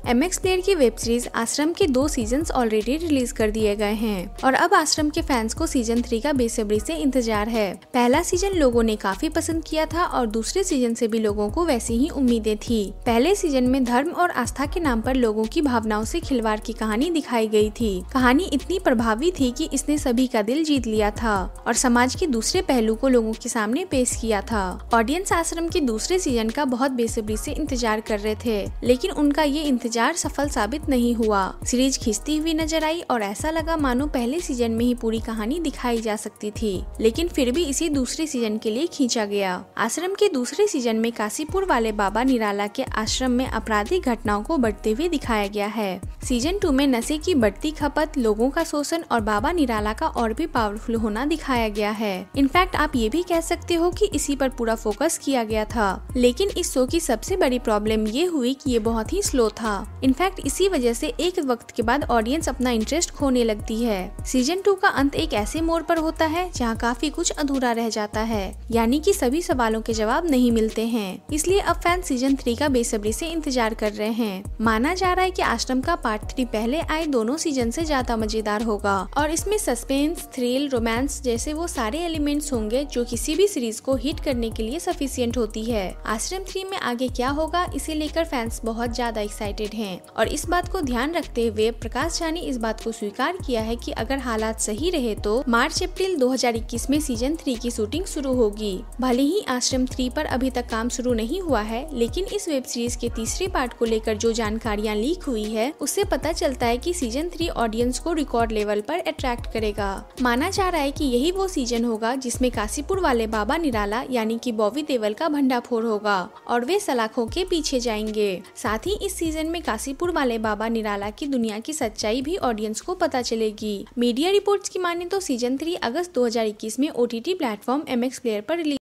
MX player की web series Aashram के 2 seasons already release कर दिए गए हैं और अब आश्रम के फैंस को सीजन 3 का बेसब्री से इंतजार है। पहला सीजन लोगों ने काफी पसंद किया था और दूसरे सीजन से भी लोगों को वैसी ही उम्मीदें थी। पहले सीजन में धर्म और आस्था के नाम पर लोगों की भावनाओं से खिलवाड़ की कहानी दिखाई गई थी। कहानी इतनी प्रभावी थी कि इसने सभी का दिल जीत लिया था और समाज के दूसरे पहलू को लोगों के सामने पेश किया था। ऑडियंस आश्रम के दूसरे सीजन का बहुत बेसब्री से इंतजार कर रहे थे, लेकिन उनका ये इंतजार सफल साबित नहीं हुआ। सीरीज खिंचती हुई नजर आई और ऐसा लगा मानो पहले सीजन में ही पूरी कहानी दिखाई जा सकती थी, लेकिन फिर भी इसे दूसरे सीजन के लिए खींचा गया। आश्रम के दूसरे सीजन में काशीपुर वाले बाबा निराला के आश्रम में आपराधिक घटनाओं को बढ़ते हुए दिखाया गया है। सीजन 2 में नशे की बढ़ती खपत, लोगों का शोषण और बाबा निराला का और भी पावरफुल होना दिखाया गया है। इनफैक्ट आप ये भी कह सकते हो कि इसी पर पूरा फोकस किया गया था, लेकिन इस शो की सबसे बड़ी प्रॉब्लम ये हुई कि ये बहुत ही स्लो था। इनफैक्ट इसी वजह से एक वक्त के बाद ऑडियंस अपना इंटरेस्ट खोने लगती है। सीजन 2 का अंत एक ऐसे मोड़ पर होता है जहाँ काफी कुछ अधूरा रह जाता है, यानी कि सभी सवालों के जवाब नहीं मिलते हैं। इसलिए अब फैन सीजन 3 का बेसब्री से इंतजार कर रहे हैं। माना जा रहा है कि आश्रम का पार्ट 3 पहले आए दोनों सीजन से ज्यादा मजेदार होगा और इसमें सस्पेंस, थ्रिल, रोमांस जैसे वो सारे एलिमेंट्स होंगे जो किसी भी सीरीज को हिट करने के लिए सफिशिएंट होती है। आश्रम 3 में आगे क्या होगा इसे लेकर फैंस बहुत ज्यादा एक्साइटेड हैं और इस बात को ध्यान रखते हुए प्रकाश झा ने इस बात को स्वीकार किया है कि अगर हालात सही रहे तो मार्च-अप्रैल 2021 में सीजन 3 की शूटिंग शुरू होगी। भले ही आश्रम 3 पर अभी तक काम शुरू नहीं हुआ है, लेकिन इस वेब सीरीज के तीसरे पार्ट को लेकर जो जानकारियां लीक हुई है उससे पता चलता है कि सीजन 3 ऑडियंस को रिकॉर्ड लेवल पर अट्रैक्ट करेगा। माना जा रहा है कि यही वो सीजन होगा जिसमें काशीपुर वाले बाबा निराला यानी कि बॉबी देओल का भंडाफोड़ होगा और वे सलाखों के पीछे जाएंगे। साथ ही इस सीजन में काशीपुर वाले बाबा निराला की दुनिया की सच्चाई भी ऑडियंस को पता चलेगी। मीडिया रिपोर्ट्स की माने तो सीजन 3 अगस्त 2021 में OTT प्लेटफॉर्म MX प्लेयर पर रिलीज